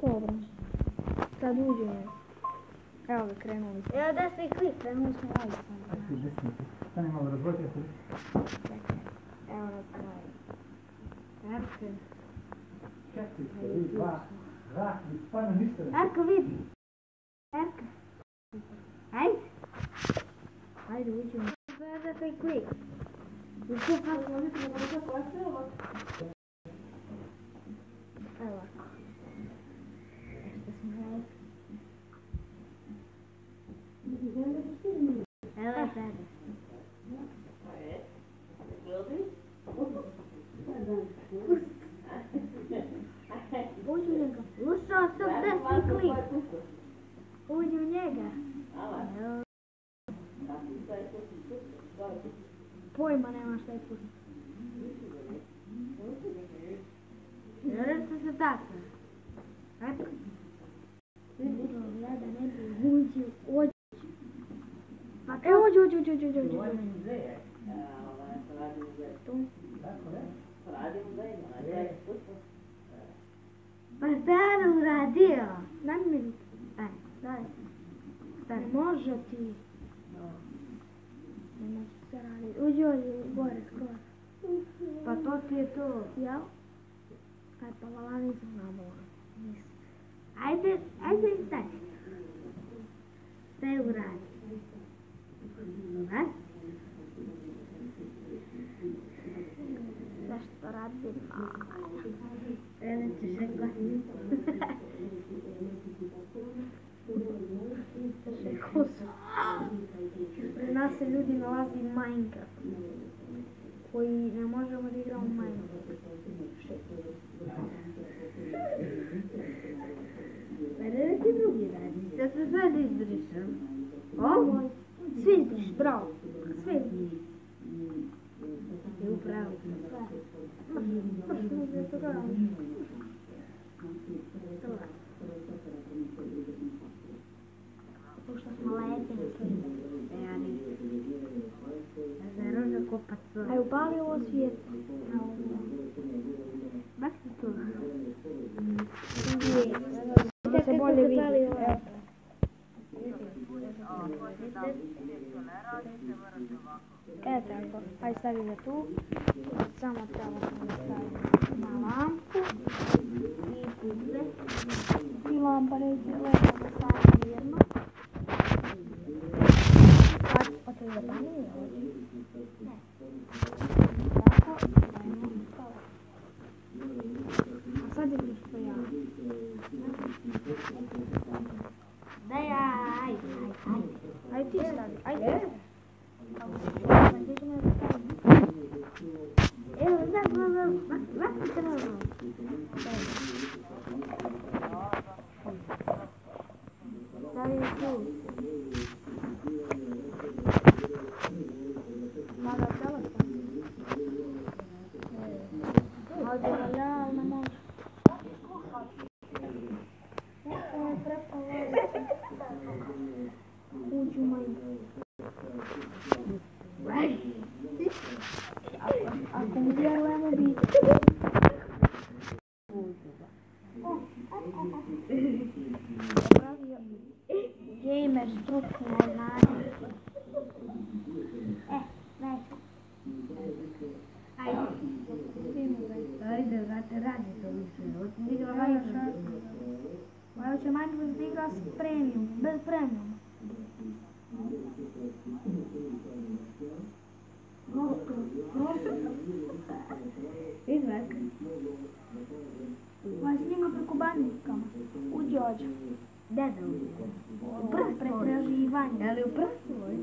Dobro. Sad uđe. Evo ga, krenuli smo. Evo desni klik. Krenuli smo live. Ti desni. Stani malo razvojte se. Čekaj. Evo na kraju. Erke. Čekaj, vidi, dva. Stvarno ništa. Erko vidi. Erko. Ajde. Ajde, uđemo. Evo desni klik. Evo ovako. Nešto smo live. Evo sada. Uđi u njega. Ušao sam desni klik. Uđi u njega. Pojma nema šta je pusti. Nešto se tako. Eto. Ja da ne bi uđi. Uđi. Pa E, uđi. Pa šta je uradio? Daj mi minutu. Daj. Ne može ti. Ne može se raditi. Uđi gore skoro. Pa to ti je to. Jel? Aj pa vala nisam nabola. Nisam. Ajde i staj. Šta je uradio? Zašto radim? Evo ćeš rekla. Rekao sam. Pred nas se ljudi nalazi Minecraft. Koji ne možemo da igramo Minecraft. Pa da ti drugi radi. Da se sad izbrišem. Ovo? Svi izbriš, bravo. Sve izbriš. I upravo. Baš ne znam to gledam. Pošto smo letili. Ja nisam. Ja za roža kopat svoje. Aj upali ovo svijet. Baš ti to. Da se bolje vidi. Evo. E tako, aj stavi ga tu. Samo trebamo da stavimo na lampu. I puste. I lampa neće lepo da stavi mirno. Sad, hoće da panije? Ne. Tako, dajmo stava. A sad je nešto ja. Daj, ajde. Aj ti stavi, ajde. Evo, vaki se malo. Stavi tu. Sada telefon. Ovdje je realna moć. Ovo je prepalo. Uđu Minecraft. Ako mu vjerujemo biti. Napravio gamer stručno znanje. Daj. Ajde, vrate, radi to više. Hoću da igra Minecraft. Ovo će Minecraft da igra s premium, bez premium. Izvek. Ovo snima preko bandikama. Uđi ođe. Gde da uđe? U pretraživanje. Je li u prvoj?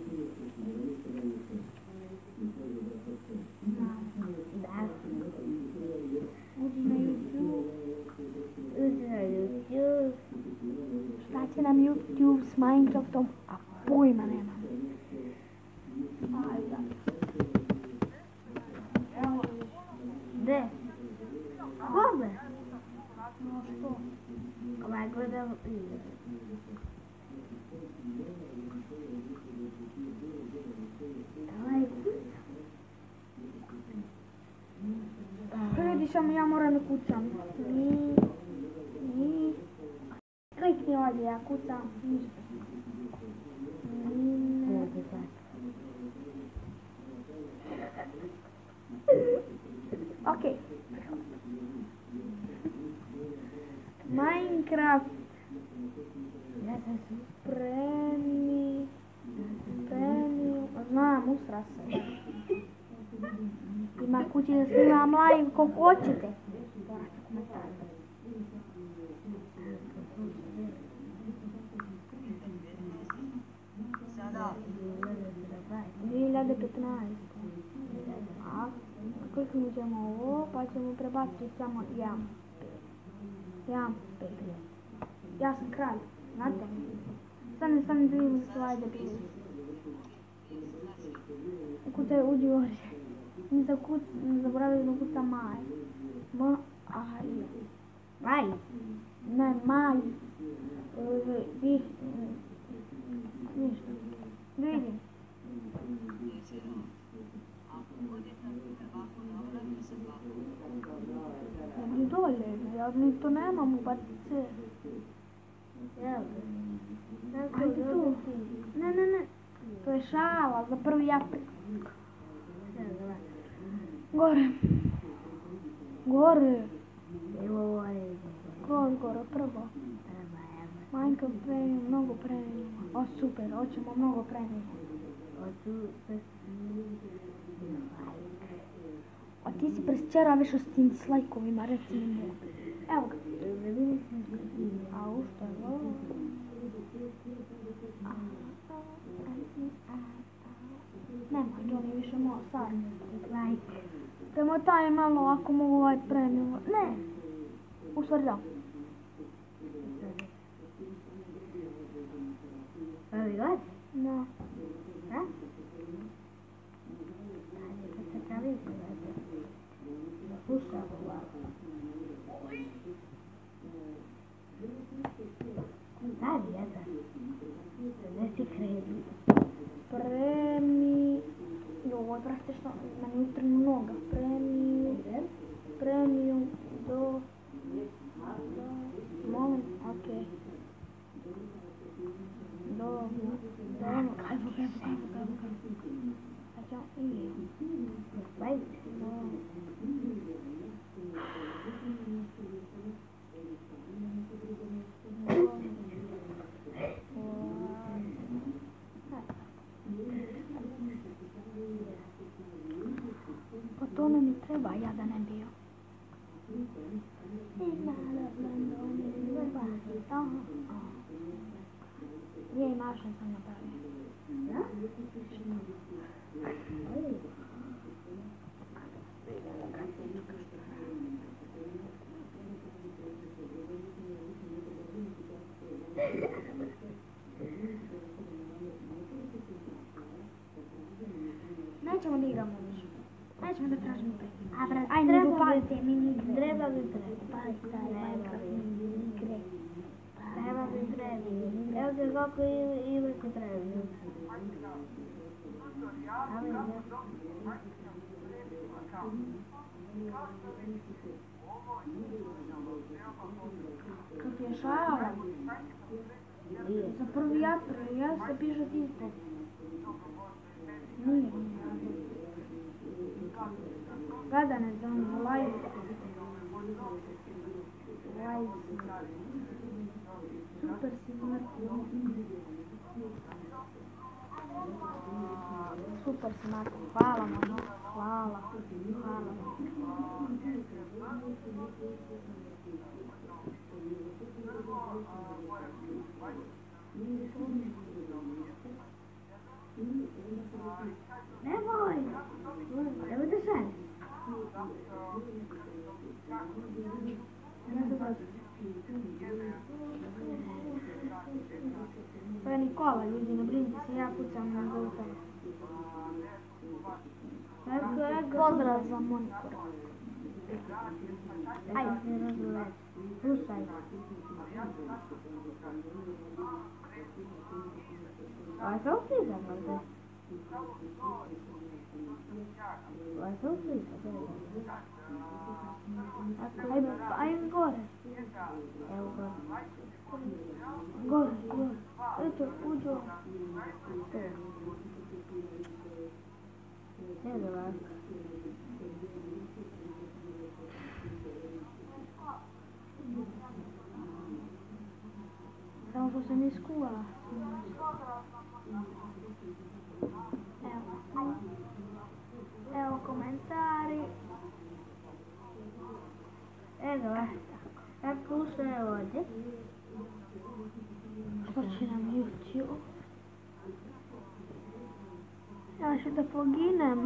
Da. Uđi na YouTube. Uđe na YouTube. Šta će nam YouTube s Minecraftom? A pojma nema. Ajde. Gde? Kome? No što? Ovaj gledam Ljudi, samo ja moram da kucam. prođe, ja kucam, ništa. Ovdje sad. Okej. Minecraft Ja sam su. premium, znam, usra se. Ima kući da snimam live koliko hoćete. Morate komentari. 2015. A kliknut ćemo ovo pa ćemo prebaciti samo jedan pet. Ja sam kralj, znate? Stani da vidim slajde bili. Kucaj uđi u oči. Ne zaboravili da kuca maj. Maj. Ne, maj. Ništa. Da vidim. Ovdje dolje, ja ni to nemam ubaciti sve. Ajde tu. Ne. To je šala za 1. april. Gore. Gore, prvo. Minecraft premium, mnogo premium. O super, hoćemo mnogo premium. A ti si presčera više s tim dislajkovima, reci mi mu. Evo ga. A u što je ovo? Nemoj, Johnny, više moj sad. Premotaj malo ako mogu ovaj premium. Ne. U stvari da. Prvi god? No. Da? Kad se pravi slušam ovako. Stavi, eto. Ne si kredi. Ovo je praktično, meni utrnu noga. Premium do... Moment, okej. Kaj. Pa to ne mi treba, ja da ne bio. Je, mašan sam napravio. Da? Nećemo da igramo više. Nećemo da tražimo prekid. Aj, ne dopalite mini igre. Treba bi prepaliti Minecraft mini igre. Treba bi previ. Evo ga kako ili se previ. Kad je šala. Za 1. april, ja se piše ispod. Nije. Gledane za ono, live. Super si mrtvo. Super si mrtvo. Hvala mama. Hvala. Nemoj! Evo da šalj. To je Nikola, ljudi, ne brinite se, ja kucam na gauta. Pozdrav za monitor. Ajde, ne razgledaj. Slušaj. A što uključa, možda? A što uključa? Ajde gore. Evo gore. Gore. Eto, uđo. Evo ovako. Samo što se ne skuvala. Evo komentari. Evo, tako ušlo je ovdje. Što će nam YouTube? Ja ću da poginem.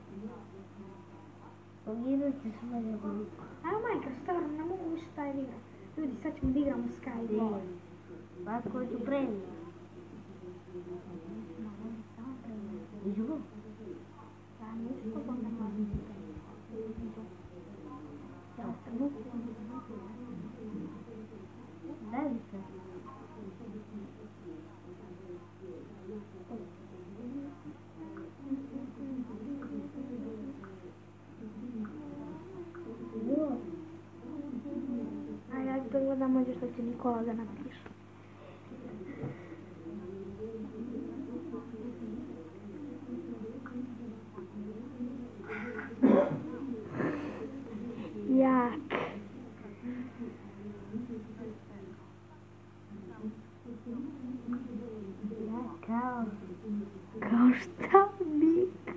Poginuti ću na ljubavu. Ajmo Minecraft, stvarno, ne mogu više taj igra. Ljudi, sad ćemo da igramo Skyball. Pa koji ću premio? Iđu? Ja nisam to ne mogu. Ja sam Velika. Ajde da gledamo ovdje što će Nikola da napiše. Jak. Kao šta bik?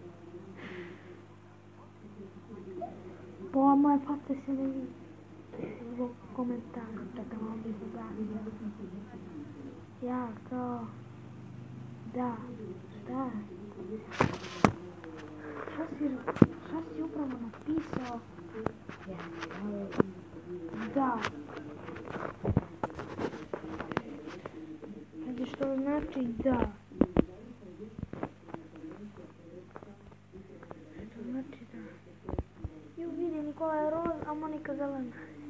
Pola moje face se ne vidi. Zbog komentara, čekaj malo bih ugasio. Ja kao... Da, šta? Šta si upravo napisao? Da. Znači što znači da. Što znači da. Ju vidi, Nikola je roz, a Monika zelena.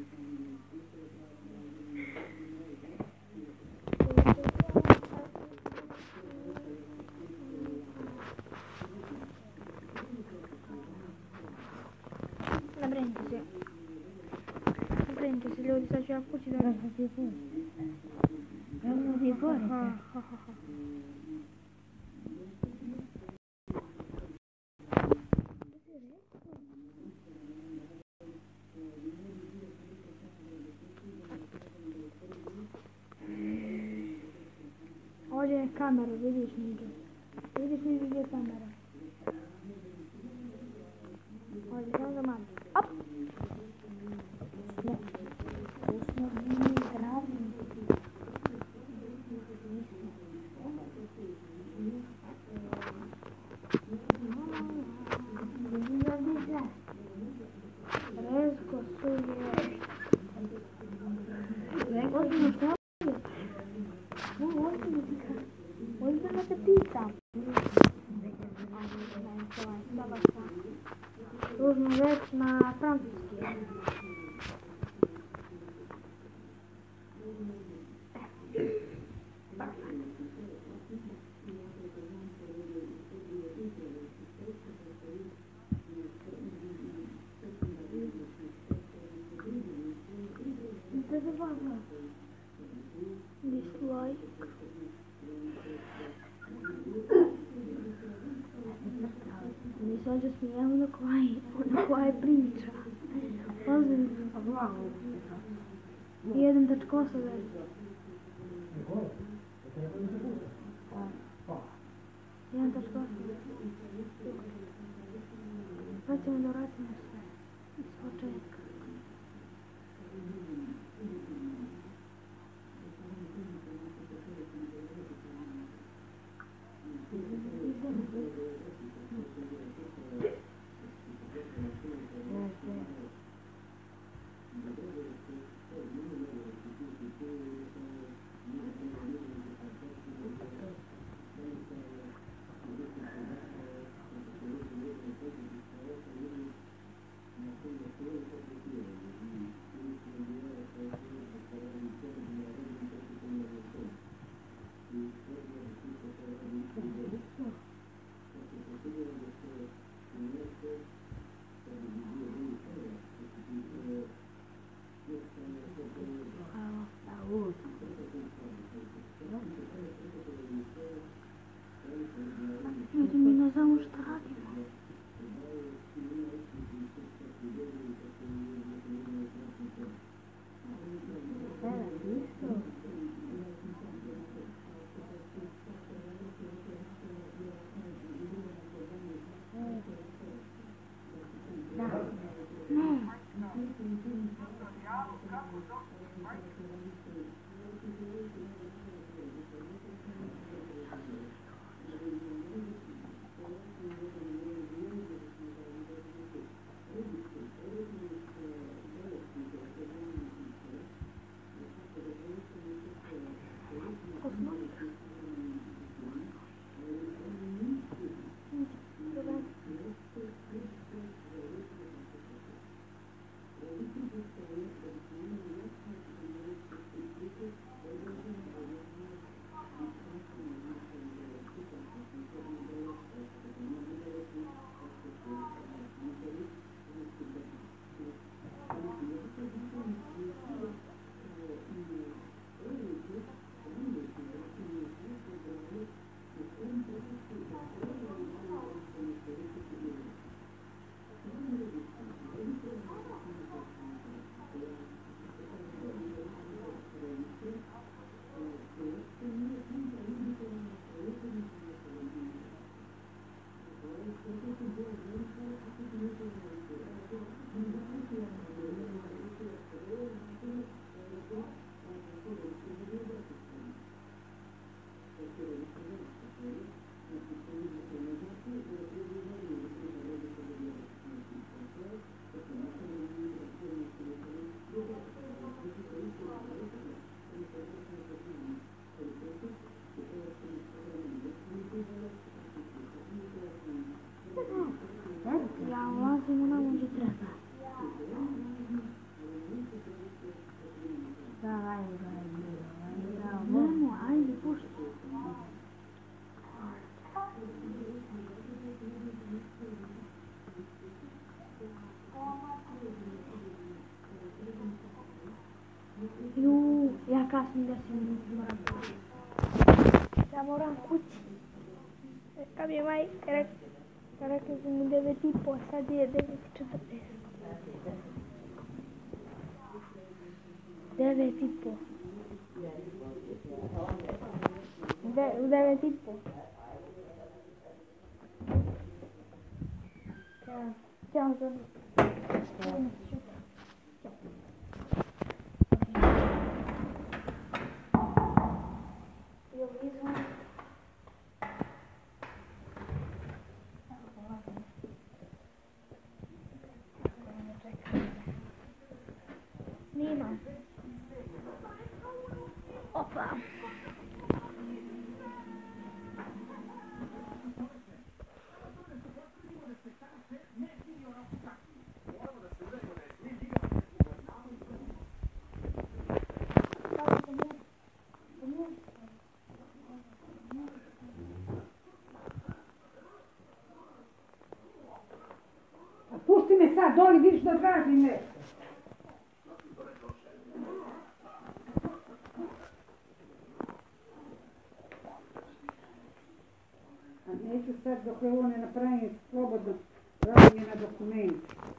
Ne brinite se ljudi, sad ću ja kući da... Ravno ti gore. Ovdje je kamera, vidiš nigdje. Vidiš nigdje gdje je kamera. Ovdje, samo za malo. Op! Rezko suje. Ozbiljno što je? Ozbiljno te pitam. Ružnu reč na francuski. Dislike. Mi se ovdje smijemo na koja je priča. Ozbiljno. 1.8 verzija. 1.8. Sad ćemo da vratimo sve. Iz početka. Ljudi, mi ne znamo šta radimo. Ne. Ja ulazim u nam gdje treba. Nemo, ajde, pušti. Ja kasnim 10 minuta moram kući. Ja moram kući. Kad mi je maj rekao sam mi 9:30, sad je 9:40. 9:30. U 9:30. Ćao, Zoni. Nima. Opa. Pusti me sad, doli, vidiš da tražim nešto. A neću sad dok je ovo ne napravim slobodno, radim je na dokumentu.